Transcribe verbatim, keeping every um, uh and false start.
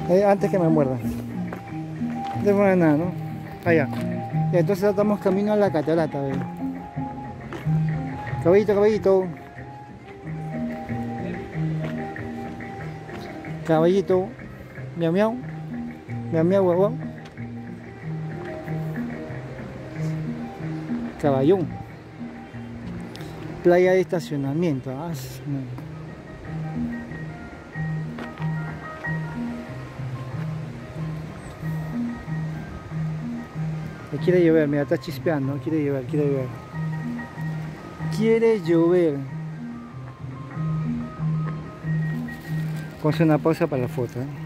Eh, antes que me muerdan. No te muerdan nada, ¿no? Allá. Ya, entonces estamos camino a la catarata, ¿ve? Caballito, caballito. Caballito. Miau, miau. Miau, miau, guau, guau. Caballón. Playa de estacionamiento. Ah, no. Quiere llover, mira, está chispeando, quiere llover, quiere llover. Quiere llover. Vamos a hacer una pausa para la foto, ¿eh?